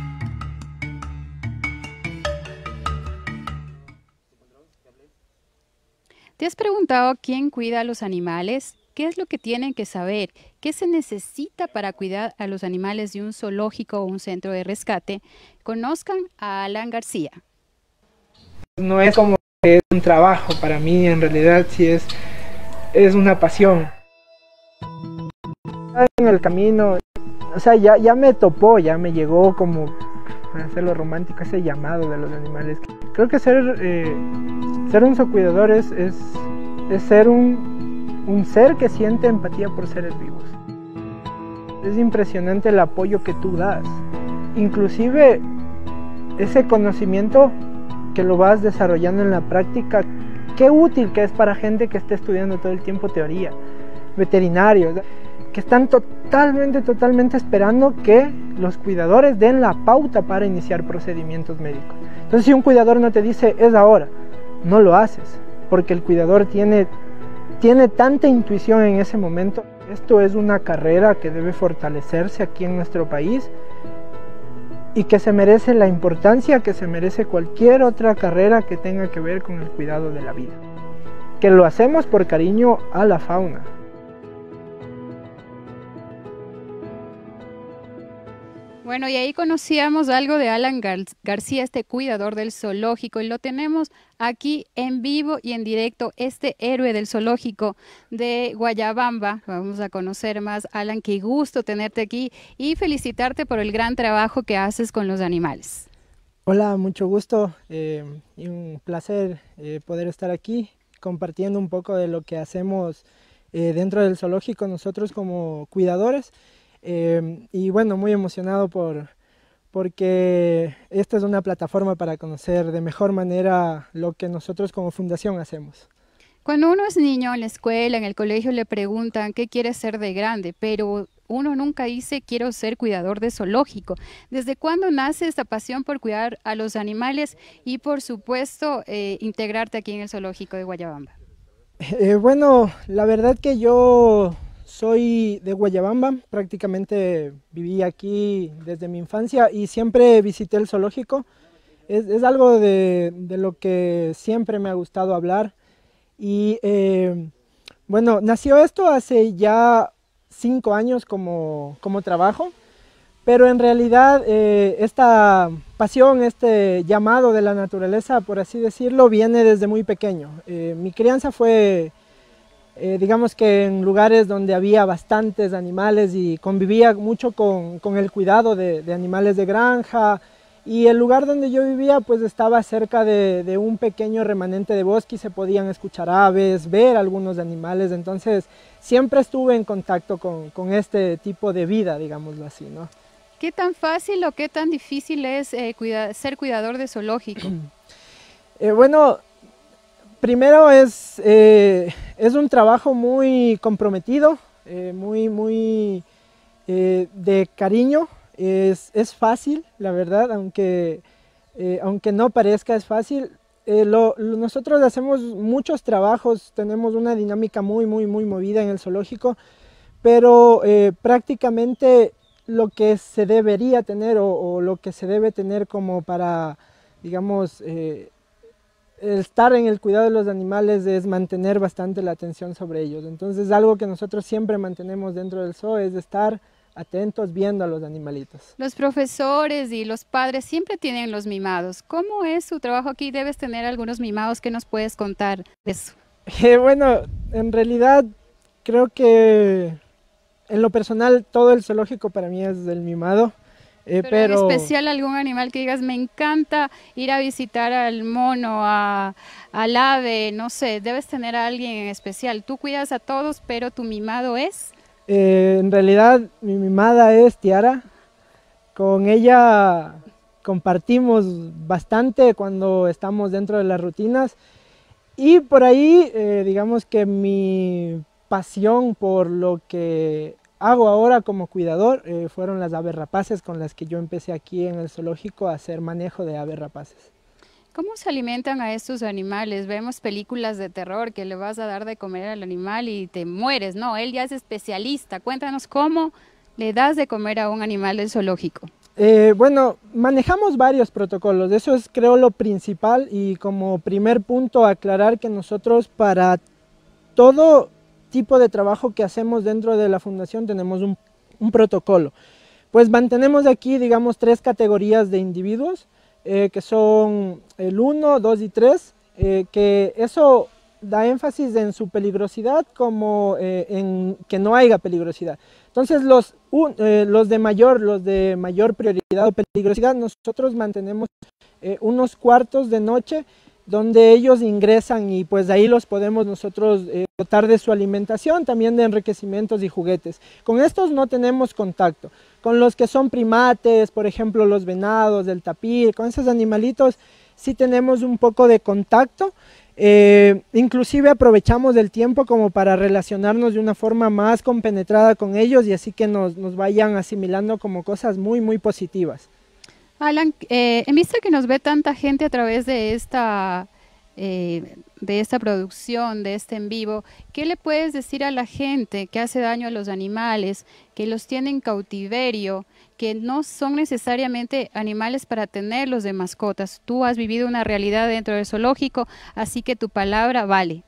¿Te has preguntado quién cuida a los animales? ¿Qué es lo que tienen que saber? ¿Qué se necesita para cuidar a los animales de un zoológico o un centro de rescate? Conozcan a Alan García. No es como que es un trabajo, para mí en realidad sí es una pasión. En el camino, o sea, ya me topó, ya me llegó como, para hacerlo romántico, ese llamado de los animales. Creo que ser un zoocuidador es ser un ser que siente empatía por seres vivos. Es impresionante el apoyo que tú das, inclusive ese conocimiento que lo vas desarrollando en la práctica, qué útil que es para gente que esté estudiando todo el tiempo teoría, veterinarios, que están totalmente esperando que los cuidadores den la pauta para iniciar procedimientos médicos. Entonces, si un cuidador no te dice es ahora, no lo haces, porque el cuidador tiene tanta intuición en ese momento. Esto es una carrera que debe fortalecerse aquí en nuestro país y que se merece la importancia que se merece cualquier otra carrera que tenga que ver con el cuidado de la vida. Que lo hacemos por cariño a la fauna. Bueno, y ahí conocíamos algo de Alan García, este cuidador del zoológico, y lo tenemos aquí en vivo y en directo, este héroe del zoológico de Guayabamba. Vamos a conocer más. Alan, qué gusto tenerte aquí y felicitarte por el gran trabajo que haces con los animales. Hola, mucho gusto y un placer poder estar aquí compartiendo un poco de lo que hacemos dentro del zoológico nosotros como cuidadores. Y bueno, muy emocionado porque esta es una plataforma para conocer de mejor manera lo que nosotros como fundación hacemos. Cuando uno es niño en la escuela, en el colegio, le preguntan qué quiere ser de grande, pero uno nunca dice quiero ser cuidador de zoológico. ¿Desde cuándo nace esta pasión por cuidar a los animales y por supuesto integrarte aquí en el zoológico de Guayabamba? Bueno, la verdad que yo soy de Guayabamba, prácticamente viví aquí desde mi infancia y siempre visité el zoológico. Es algo de lo que siempre me ha gustado hablar. Y bueno, nació esto hace ya 5 años como trabajo, pero en realidad esta pasión, este llamado de la naturaleza, por así decirlo, viene desde muy pequeño. Mi crianza fue digamos que en lugares donde había bastantes animales y convivía mucho con el cuidado de animales de granja, y el lugar donde yo vivía pues estaba cerca de un pequeño remanente de bosque y se podían escuchar aves, ver algunos animales, entonces siempre estuve en contacto con este tipo de vida, digámoslo así, ¿no? ¿Qué tan fácil o qué tan difícil es ser cuidador de zoológico? Bueno, primero es un trabajo muy comprometido, muy de cariño. Es fácil, la verdad, aunque no parezca es fácil. Nosotros hacemos muchos trabajos, tenemos una dinámica muy movida en el zoológico, pero prácticamente lo que se debería tener o lo que se debe tener como para, digamos, el estar en el cuidado de los animales es mantener bastante la atención sobre ellos. Entonces algo que nosotros siempre mantenemos dentro del zoo es estar atentos viendo a los animalitos. Los profesores y los padres siempre tienen los mimados. ¿Cómo es su trabajo aquí? Debes tener algunos mimados. ¿Qué nos puedes contar de eso? Bueno, en realidad creo que en lo personal todo el zoológico para mí es del mimado. Pero en especial algún animal que digas, me encanta ir a visitar al mono, al ave, no sé, debes tener a alguien en especial. Tú cuidas a todos, pero tu mimado es... En realidad mi mimada es Tiara. Con ella compartimos bastante cuando estamos dentro de las rutinas. Y por ahí, digamos que mi pasión por lo que hago ahora como cuidador fueron las aves rapaces con las que yo empecé aquí en el zoológico a hacer manejo de aves rapaces. ¿Cómo se alimentan a estos animales? Vemos películas de terror que le vas a dar de comer al animal y te mueres. No, él ya es especialista. Cuéntanos cómo le das de comer a un animal del zoológico. Bueno, manejamos varios protocolos. Eso es, creo, lo principal, y como primer punto aclarar que nosotros para todo tipo de trabajo que hacemos dentro de la fundación tenemos un protocolo. Pues mantenemos aquí, digamos, 3 categorías de individuos, que son el 1, 2 y 3, que eso da énfasis en su peligrosidad como en que no haya peligrosidad. Entonces los de mayor prioridad o peligrosidad, nosotros mantenemos unos cuartos de noche donde ellos ingresan y pues ahí los podemos nosotros dotar de su alimentación, también de enriquecimientos y juguetes. Con estos no tenemos contacto. Con los que son primates, por ejemplo los venados, el tapir, con esos animalitos sí tenemos un poco de contacto. Inclusive aprovechamos el tiempo como para relacionarnos de una forma más compenetrada con ellos y así que nos vayan asimilando como cosas muy, muy positivas. Alan, en vista que nos ve tanta gente a través de esta producción, de este en vivo, ¿qué le puedes decir a la gente que hace daño a los animales, que los tiene en cautiverio, que no son necesariamente animales para tenerlos de mascotas? Tú has vivido una realidad dentro del zoológico, así que tu palabra vale.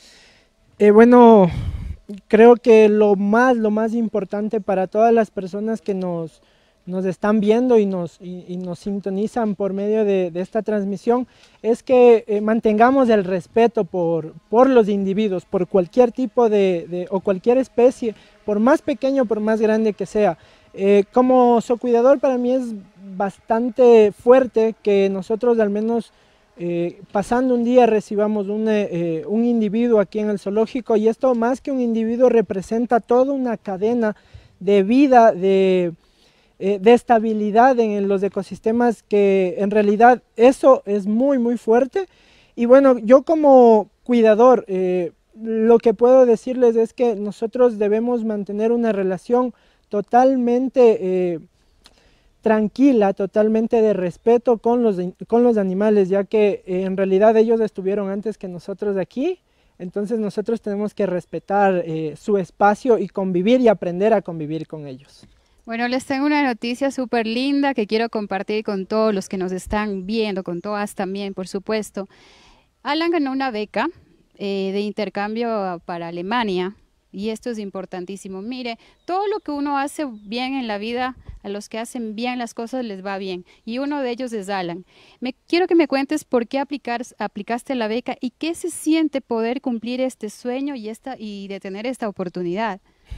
Bueno, creo que lo más importante para todas las personas que nos están viendo y nos sintonizan por medio de esta transmisión es que mantengamos el respeto por los individuos, por cualquier tipo o cualquier especie, por más pequeño, por más grande que sea. Como zoocuidador para mí es bastante fuerte que nosotros al menos pasando un día recibamos un individuo aquí en el zoológico, y esto más que un individuo representa toda una cadena de vida, de estabilidad en los ecosistemas, que en realidad eso es muy muy fuerte. Y bueno, yo como cuidador lo que puedo decirles es que nosotros debemos mantener una relación totalmente tranquila, totalmente de respeto con los animales, ya que en realidad ellos estuvieron antes que nosotros aquí. Entonces nosotros tenemos que respetar su espacio y convivir y aprender a convivir con ellos. Bueno, les tengo una noticia súper linda que quiero compartir con todos los que nos están viendo, con todas también, por supuesto. Alan ganó una beca de intercambio para Alemania, y esto es importantísimo. Mire, todo lo que uno hace bien en la vida, a los que hacen bien las cosas les va bien, y uno de ellos es Alan. Quiero que me cuentes por qué aplicaste la beca y qué se siente poder cumplir este sueño y de tener esta oportunidad.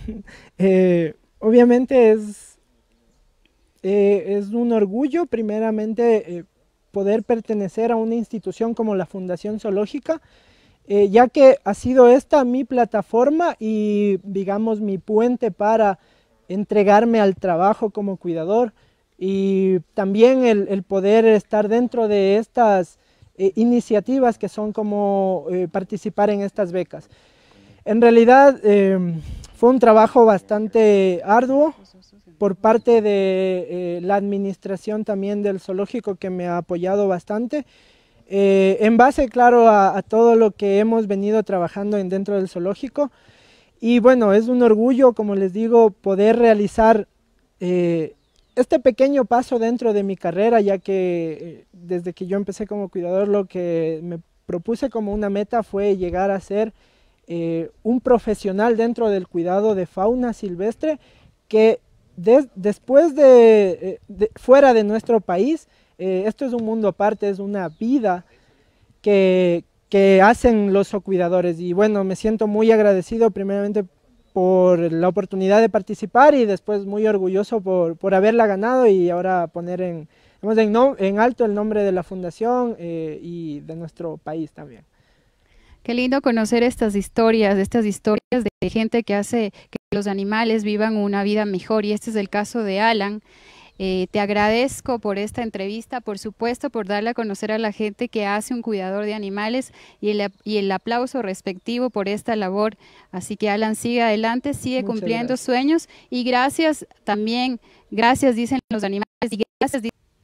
Obviamente es un orgullo, primeramente, poder pertenecer a una institución como la Fundación Zoológica, ya que ha sido esta mi plataforma y, digamos, mi puente para entregarme al trabajo como cuidador, y también el poder estar dentro de estas iniciativas que son como participar en estas becas. En realidad fue un trabajo bastante arduo por parte de la administración también del zoológico, que me ha apoyado bastante, en base, claro, a todo lo que hemos venido trabajando dentro del zoológico. Y bueno, es un orgullo, como les digo, poder realizar este pequeño paso dentro de mi carrera, ya que desde que yo empecé como cuidador lo que me propuse como una meta fue llegar a ser un profesional dentro del cuidado de fauna silvestre que después fuera de nuestro país, esto es un mundo aparte, es una vida que hacen los zoocuidadores. Y bueno, me siento muy agradecido primeramente por la oportunidad de participar y después muy orgulloso por haberla ganado y ahora poner en alto el nombre de la fundación y de nuestro país también. Qué lindo conocer estas historias de gente que hace que los animales vivan una vida mejor, y este es el caso de Alan. Te agradezco por esta entrevista, por supuesto, por darle a conocer a la gente que hace un cuidador de animales y el aplauso respectivo por esta labor. Así que Alan, sigue adelante, sigue Muchas cumpliendo gracias. sueños y gracias también, gracias dicen los animales y gracias.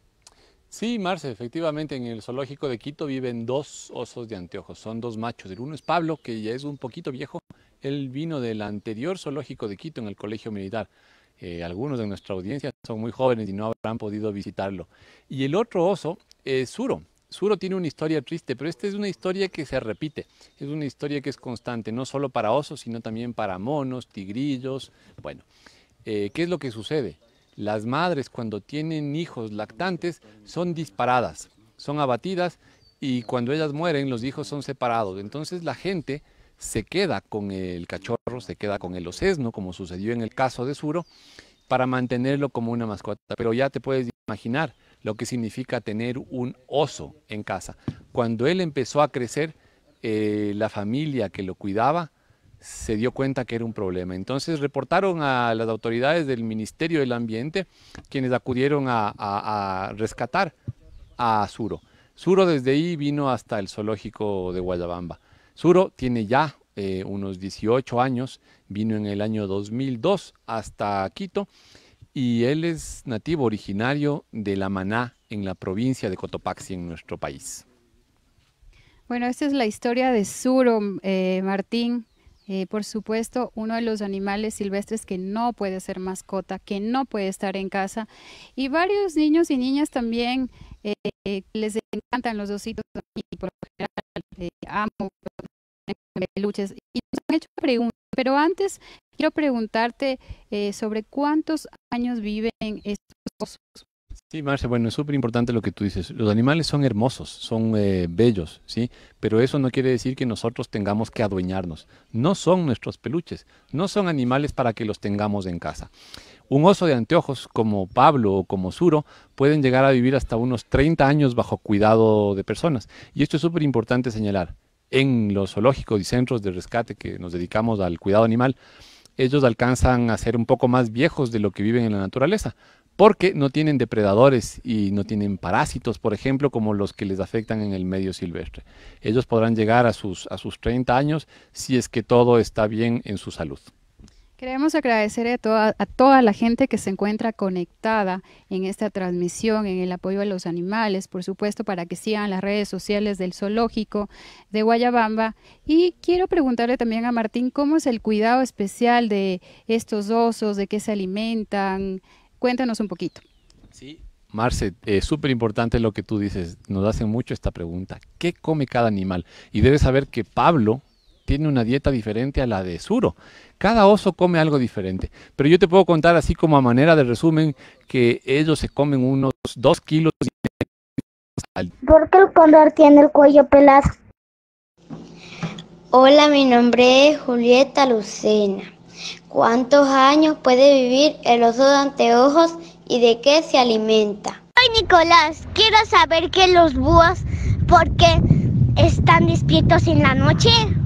Sí, Marce, efectivamente en el zoológico de Quito viven 2 osos de anteojos, son 2 machos. El uno es Pablo, que ya es un poquito viejo, él vino del anterior zoológico de Quito en el colegio militar. Algunos de nuestra audiencia son muy jóvenes y no habrán podido visitarlo. Y el otro oso es Suro. Suro tiene una historia triste, pero esta es una historia que se repite, es una historia que es constante, no solo para osos, sino también para monos, tigrillos. Bueno, ¿qué es lo que sucede? Las madres cuando tienen hijos lactantes son disparadas, son abatidas y cuando ellas mueren los hijos son separados. Entonces la gente se queda con el cachorro, se queda con el osesno, como sucedió en el caso de Suro, para mantenerlo como una mascota. Pero ya te puedes imaginar lo que significa tener un oso en casa. Cuando él empezó a crecer, la familia que lo cuidaba se dio cuenta que era un problema. Entonces reportaron a las autoridades del Ministerio del Ambiente, quienes acudieron a rescatar a Suro. Suro desde ahí vino hasta el zoológico de Guayabamba. Suro tiene ya unos 18 años, vino en el año 2002 hasta Quito y él es nativo originario de La Maná, en la provincia de Cotopaxi, en nuestro país. Bueno, esta es la historia de Suro, Martín. Por supuesto, uno de los animales silvestres que no puede ser mascota, que no puede estar en casa. Y varios niños y niñas también les encantan los ositos. Y por lo general, amo peluches. Y nos han hecho preguntas, pero antes quiero preguntarte sobre cuántos años viven estos osos. Sí, Marce, bueno, es súper importante lo que tú dices. Los animales son hermosos, son bellos, ¿sí? Pero eso no quiere decir que nosotros tengamos que adueñarnos. No son nuestros peluches, no son animales para que los tengamos en casa. Un oso de anteojos como Pablo o como Suro pueden llegar a vivir hasta unos 30 años bajo cuidado de personas. Y esto es súper importante señalar. En los zoológicos y centros de rescate que nos dedicamos al cuidado animal, ellos alcanzan a ser un poco más viejos de lo que viven en la naturaleza, porque no tienen depredadores y no tienen parásitos, por ejemplo, como los que les afectan en el medio silvestre. Ellos podrán llegar a sus 30 años si es que todo está bien en su salud. Queremos agradecer a toda la gente que se encuentra conectada en esta transmisión, en el apoyo a los animales, por supuesto, para que sigan las redes sociales del zoológico de Guayabamba. Y quiero preguntarle también a Martín, ¿cómo es el cuidado especial de estos osos? ¿De qué se alimentan? Cuéntanos un poquito. Sí, Marce, es súper importante lo que tú dices. Nos hacen mucho esta pregunta. ¿Qué come cada animal? Y debes saber que Pablo tiene una dieta diferente a la de Suro. Cada oso come algo diferente. Pero yo te puedo contar así como a manera de resumen que ellos se comen unos 2 kilos. ¿Por qué el cóndor tiene el cuello pelado? Hola, mi nombre es Julieta Lucena. ¿Cuántos años puede vivir el oso de anteojos y de qué se alimenta? Soy Nicolás, quiero saber que los búhos, ¿por qué están despiertos en la noche?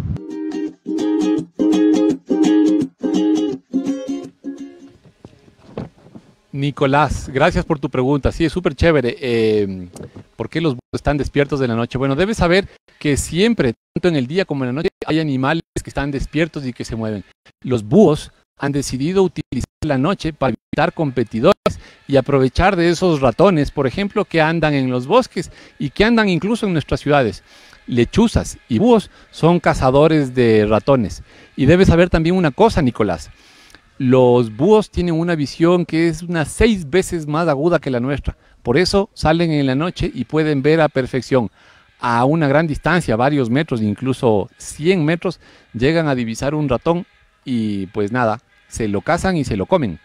Nicolás, gracias por tu pregunta. Sí, es súper chévere. ¿Por qué los búhos están despiertos de la noche? Bueno, debes saber que siempre, tanto en el día como en la noche, hay animales que están despiertos y que se mueven. Los búhos han decidido utilizar la noche para evitar competidores y aprovechar de esos ratones, por ejemplo, que andan en los bosques y que andan incluso en nuestras ciudades. Lechuzas y búhos son cazadores de ratones. Y debes saber también una cosa, Nicolás. Los búhos tienen una visión que es unas 6 veces más aguda que la nuestra. Por eso salen en la noche y pueden ver a perfección. a una gran distancia, varios metros, incluso 100 metros, llegan a divisar un ratón y pues nada, se lo cazan y se lo comen.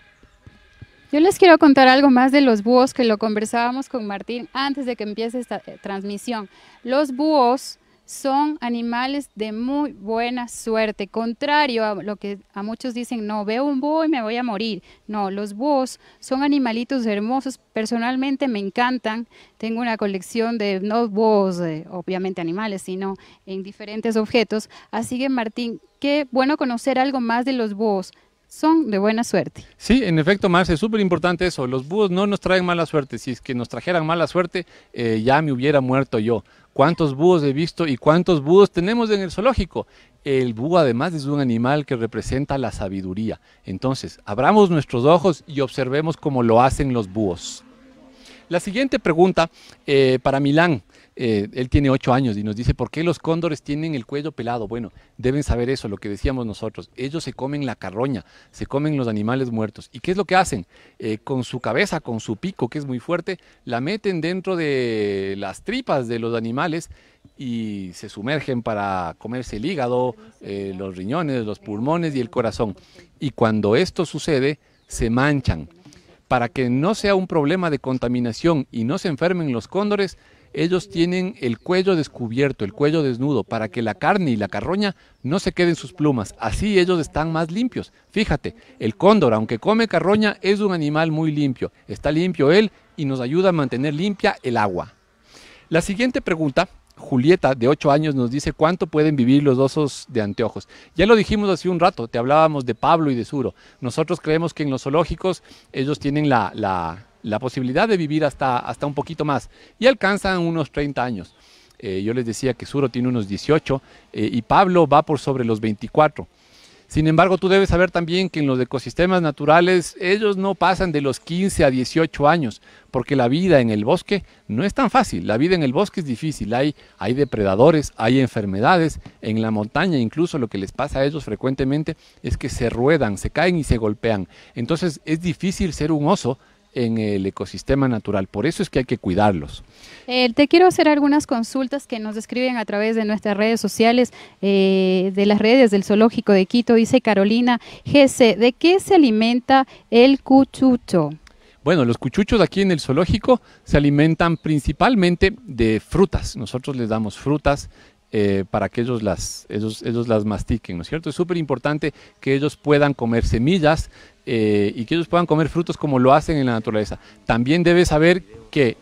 Yo les quiero contar algo más de los búhos, que lo conversábamos con Martín antes de que empiece esta transmisión. Los búhos son animales de muy buena suerte, contrario a lo que a muchos dicen, no, veo un búho y me voy a morir. No, los búhos son animalitos hermosos, personalmente me encantan, tengo una colección de, no búhos, obviamente animales, sino en diferentes objetos. Así que Martín, qué bueno conocer algo más de los búhos. Son de buena suerte. Sí, en efecto, Marce, es súper importante eso. Los búhos no nos traen mala suerte. Si es que nos trajeran mala suerte, ya me hubiera muerto yo. ¿Cuántos búhos he visto y cuántos búhos tenemos en el zoológico? El búho además es un animal que representa la sabiduría. Entonces, abramos nuestros ojos y observemos cómo lo hacen los búhos. La siguiente pregunta para Milán. Él tiene 8 años y nos dice, ¿por qué los cóndores tienen el cuello pelado? Bueno, deben saber eso, lo que decíamos nosotros. Ellos se comen la carroña, se comen los animales muertos. ¿Y qué es lo que hacen? Con su cabeza, con su pico, que es muy fuerte, la meten dentro de las tripas de los animales y se sumergen para comerse el hígado, los riñones, los pulmones y el corazón. Y cuando esto sucede, se manchan. Para que no sea un problema de contaminación y no se enfermen los cóndores, ellos tienen el cuello descubierto, el cuello desnudo, para que la carne y la carroña no se queden en sus plumas. Así ellos están más limpios. Fíjate, el cóndor, aunque come carroña, es un animal muy limpio. Está limpio él y nos ayuda a mantener limpia el agua. La siguiente pregunta, Julieta, de 8 años, nos dice cuánto pueden vivir los osos de anteojos. Ya lo dijimos hace un rato, te hablábamos de Pablo y de Suro. Nosotros creemos que en los zoológicos ellos tienen la posibilidad de vivir hasta un poquito más y alcanzan unos 30 años. Yo les decía que Suro tiene unos 18 y Pablo va por sobre los 24. Sin embargo, tú debes saber también que en los ecosistemas naturales ellos no pasan de los 15 a 18 años, porque la vida en el bosque no es tan fácil. La vida en el bosque es difícil, hay depredadores, hay enfermedades. En la montaña incluso lo que les pasa a ellos frecuentemente es que se ruedan, se caen y se golpean. Entonces es difícil ser un oso en el ecosistema natural, por eso es que hay que cuidarlos. Te quiero hacer algunas consultas que nos escriben a través de nuestras redes sociales, de las redes del Zoológico de Quito. Dice Carolina GC, ¿de qué se alimenta el cuchucho? Bueno, los cuchuchos aquí en el zoológico se alimentan principalmente de frutas. Nosotros les damos frutas para que ellos las mastiquen, ¿no es cierto? Es súper importante que ellos puedan comer semillas y que ellos puedan comer frutos como lo hacen en la naturaleza. También debes saber que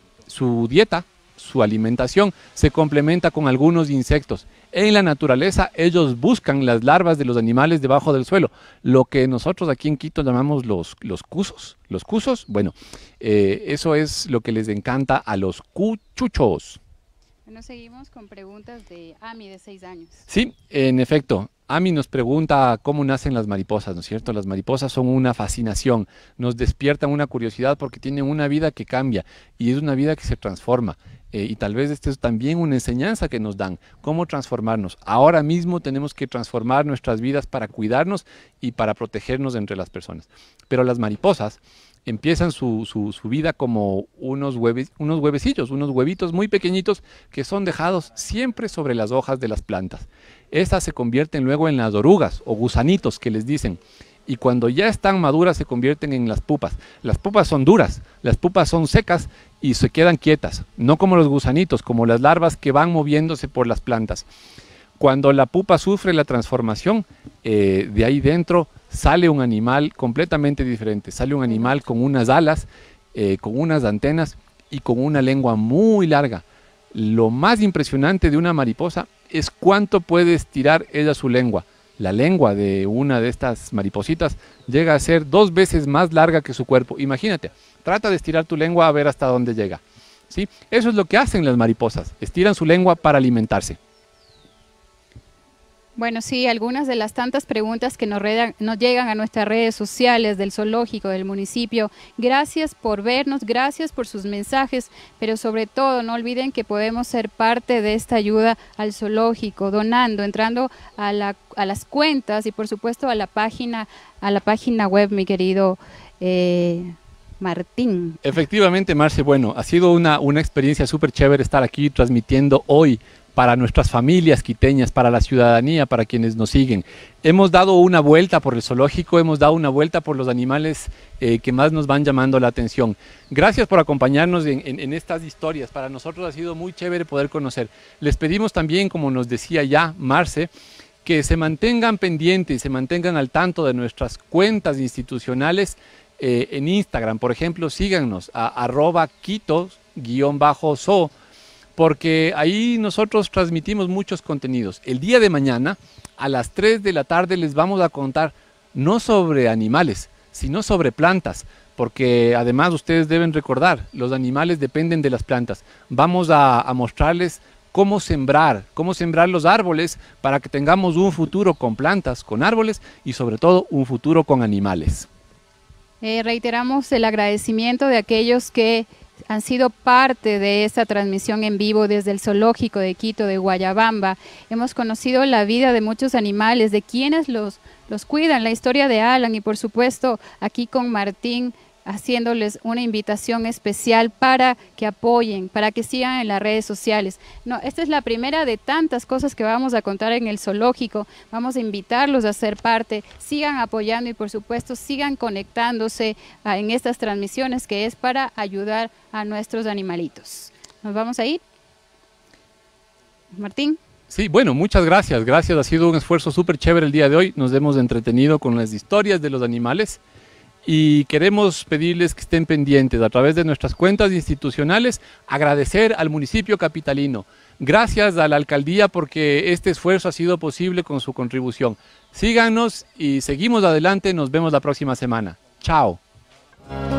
su dieta, su alimentación, se complementa con algunos insectos. En la naturaleza ellos buscan las larvas de los animales debajo del suelo, lo que nosotros aquí en Quito llamamos los cusos. Los cusos, bueno, eso es lo que les encanta a los cuchuchos. Bueno, seguimos con preguntas de Ami, de 6 años. Sí, en efecto. Ami nos pregunta cómo nacen las mariposas, ¿no es cierto? Las mariposas son una fascinación, nos despiertan una curiosidad porque tienen una vida que cambia y es una vida que se transforma. Y tal vez esta es también una enseñanza que nos dan, cómo transformarnos. Ahora mismo tenemos que transformar nuestras vidas para cuidarnos y para protegernos entre las personas. Pero las mariposas empiezan su vida como unos huevecillos, unos huevitos muy pequeñitos que son dejados siempre sobre las hojas de las plantas. Estas se convierten luego en las orugas o gusanitos que les dicen. Y cuando ya están maduras se convierten en las pupas. Las pupas son duras, las pupas son secas y se quedan quietas. No como los gusanitos, como las larvas que van moviéndose por las plantas. Cuando la pupa sufre la transformación, de ahí dentro sale un animal completamente diferente. Sale un animal con unas alas, con unas antenas y con una lengua muy larga. Lo más impresionante de una mariposa es cuánto puede estirar ella su lengua. La lengua de una de estas maripositas llega a ser 2 veces más larga que su cuerpo. Imagínate, trata de estirar tu lengua a ver hasta dónde llega. ¿Sí? Eso es lo que hacen las mariposas, estiran su lengua para alimentarse. Bueno, sí, algunas de las tantas preguntas que nos llegan a nuestras redes sociales del zoológico, del municipio. Gracias por vernos, gracias por sus mensajes, pero sobre todo no olviden que podemos ser parte de esta ayuda al zoológico, donando, entrando a las cuentas y por supuesto a la página web, mi querido Martín. Efectivamente, Marce, bueno, ha sido una experiencia súper chévere estar aquí transmitiendo hoy para nuestras familias quiteñas, para la ciudadanía, para quienes nos siguen. Hemos dado una vuelta por el zoológico, hemos dado una vuelta por los animales que más nos van llamando la atención. Gracias por acompañarnos en estas historias. Para nosotros ha sido muy chévere poder conocer. Les pedimos también, como nos decía ya Marce, que se mantengan pendientes, se mantengan al tanto de nuestras cuentas institucionales en Instagram. Por ejemplo, síganos a @quito_so, porque ahí nosotros transmitimos muchos contenidos. El día de mañana, a las 3 de la tarde, les vamos a contar no sobre animales, sino sobre plantas, porque además ustedes deben recordar, los animales dependen de las plantas. Vamos a mostrarles cómo sembrar los árboles para que tengamos un futuro con plantas, con árboles y sobre todo un futuro con animales. Reiteramos el agradecimiento de aquellos que han sido parte de esta transmisión en vivo desde el zoológico de Quito, de Guayabamba. Hemos conocido la vida de muchos animales, de quienes los cuidan, la historia de Alan y por supuesto aquí con Martín, haciéndoles una invitación especial para que apoyen, para que sigan en las redes sociales. No, esta es la primera de tantas cosas que vamos a contar en el zoológico. Vamos a invitarlos a ser parte, sigan apoyando y por supuesto sigan conectándose en estas transmisiones que es para ayudar a nuestros animalitos. ¿Nos vamos a ir? Martín. Sí, bueno, muchas gracias. Gracias, ha sido un esfuerzo súper chévere el día de hoy. Nos hemos entretenido con las historias de los animales. Y queremos pedirles que estén pendientes a través de nuestras cuentas institucionales, agradecer al municipio capitalino. Gracias a la alcaldía porque este esfuerzo ha sido posible con su contribución. Síganos y seguimos adelante, nos vemos la próxima semana. Chao.